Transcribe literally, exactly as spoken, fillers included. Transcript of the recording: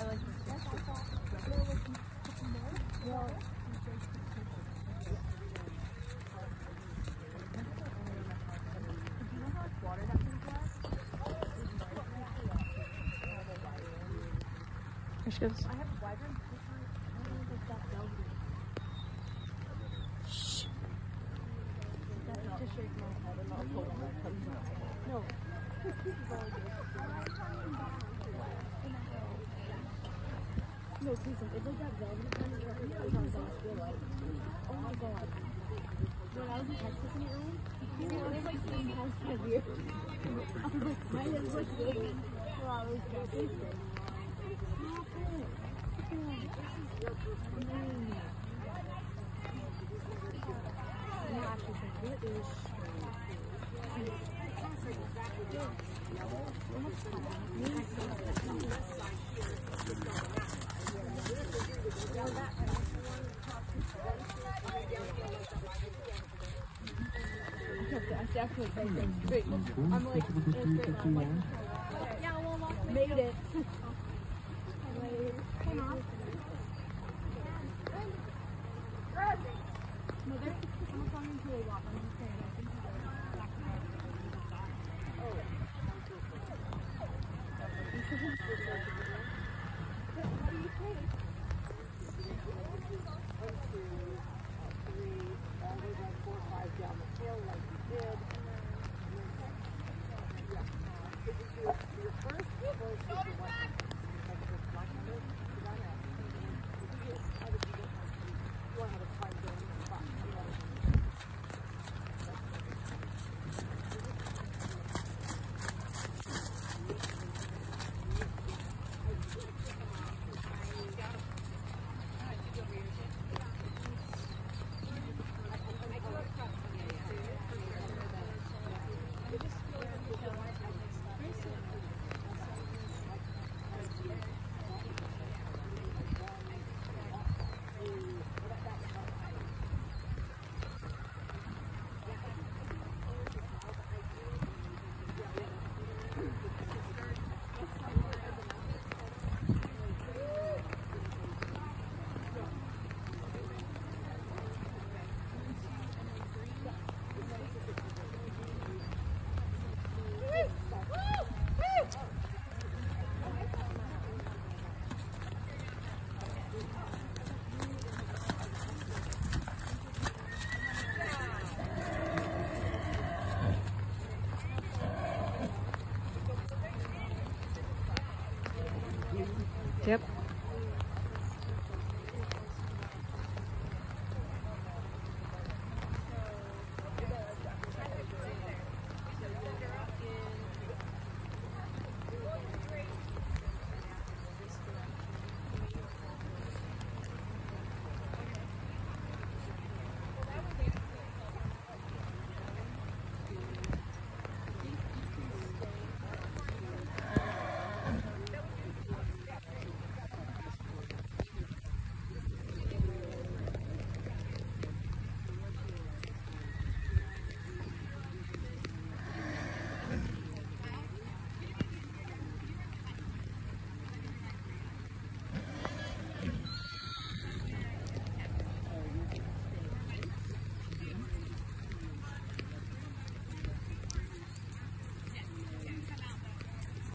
There she goes. Shh. No. No, please, it's like that velvet kind of like, oh my god. When I was in Texas in Ireland, it was like same house for years. I was like, my head was like big while I was dressing. Stop it. This is amazing. No, actually, it is I definitely say things straight. I'm like, I'm like, yeah, well, made it. Come on. No, they're I'm going to a walk. I'm just saying, I think Yep.